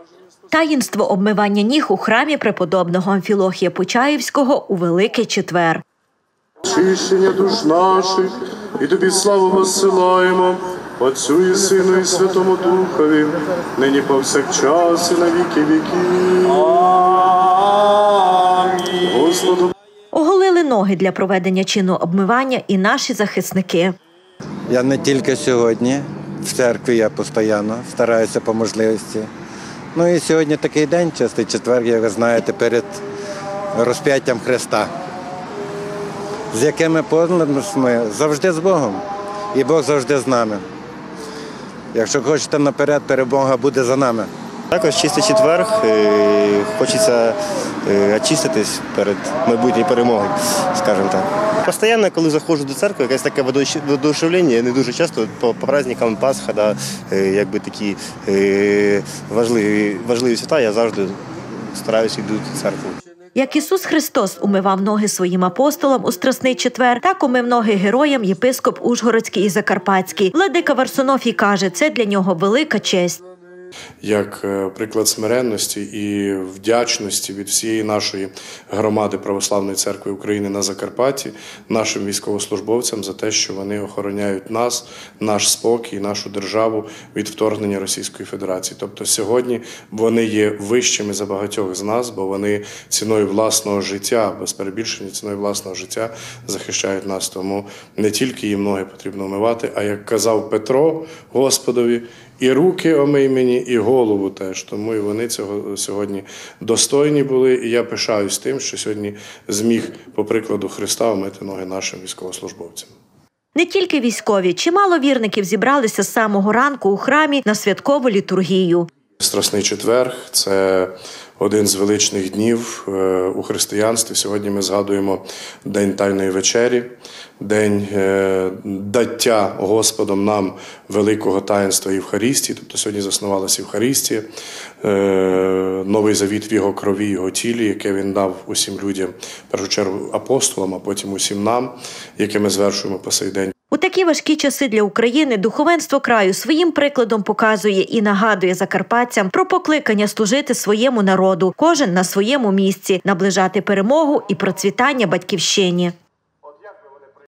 Таїнство обмивання ніг у храмі преподобного Амфілохія Почаївського у Великий Четвер. Очищення душ наших, і тобі славу посилаємо, Отцю і Сину і Святому Духові, нині повсякчас і на віки віків. Господу. Оголили ноги для проведення чину обмивання і наші захисники. Я не тільки сьогодні, в церкві я постійно стараюся по можливості. Ну і сьогодні такий день, Чистий четвер, як ви знаєте, перед розп'яттям Христа. З якими ми завжди з Богом, і Бог завжди з нами. Якщо хочете наперед, перемога буде за нами. Також Чистий четвер, хочеться очиститись перед майбутньою перемогою, скажімо так. Постійно, коли заходжу до церкви, якесь таке воодушевлення, не дуже часто, по праздникам Пасха, якби такі важливі свята, я завжди стараюся йти до церкви. Як Ісус Христос умивав ноги своїм апостолам у Страсний четвер, так умив ноги героям єпископ Ужгородський і Закарпатський. Владика Варсонофій каже, це для нього велика честь. Як приклад смиренності і вдячності від всієї нашої громади Православної Церкви України на Закарпатті, нашим військовослужбовцям за те, що вони охороняють нас, наш спокій, нашу державу від вторгнення Російської Федерації. Тобто сьогодні вони є вищими за багатьох з нас, бо вони ціною власного життя, без перебільшення ціною власного життя захищають нас. Тому не тільки їм ноги потрібно омивати, а як казав Петро Господові, і руки омий мені, і голову теж. Тому і вони цього сьогодні достойні були. І я пишаюсь тим, що сьогодні зміг, по прикладу Христа, омити ноги нашим військовослужбовцям. Не тільки військові, чимало вірників зібралися з самого ранку у храмі на святкову літургію. Страсний четвер – це один з величних днів у християнстві. Сьогодні ми згадуємо День Тайної вечері, День даття Господом нам великого таїнства Євхаристії. Тобто сьогодні заснувалася Євхаристія, новий завіт в Його крові, Його тілі, яке Він дав усім людям, в першу чергу апостолам, а потім усім нам, яке ми звершуємо по сей день. У такі важкі часи для України духовенство краю своїм прикладом показує і нагадує закарпатцям про покликання служити своєму народу, кожен на своєму місці, наближати перемогу і процвітання батьківщині.